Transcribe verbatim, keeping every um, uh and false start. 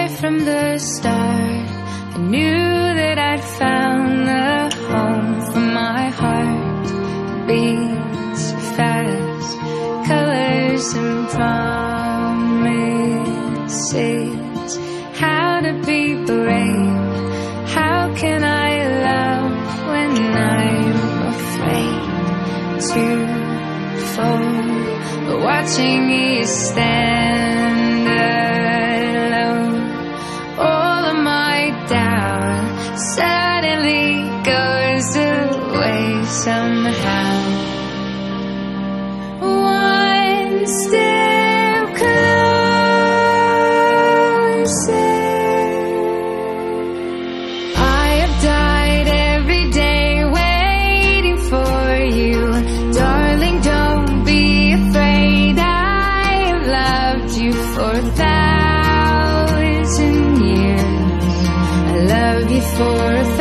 right from the start. I knew that I'd found the home for my heart. Beats fast, colors and promises. How to be brave, how can I love when I'm afraid to fall? But watching you stand alone, all of my doubt suddenly goes away somehow. One step closer. I have died every day waiting for you. Darling, don't be afraid. I have loved you for a thousand years. I love you for a